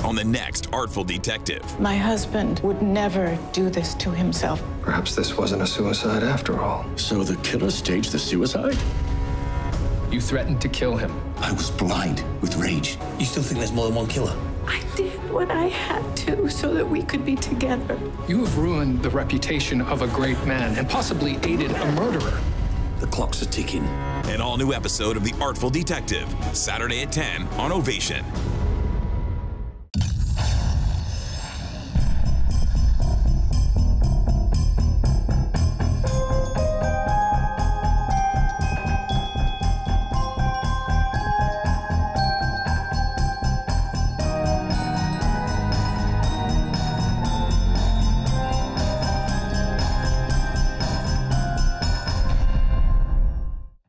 on the next Artful Detective. My husband would never do this to himself. Perhaps this wasn't a suicide after all. So the killer staged the suicide? You threatened to kill him. I was blind with rage. You still think there's more than one killer? I did what I had to so that we could be together. You have ruined the reputation of a great man and possibly aided a murderer. The clocks are ticking. An all-new episode of The Artful Detective, Saturday at 10 on Ovation.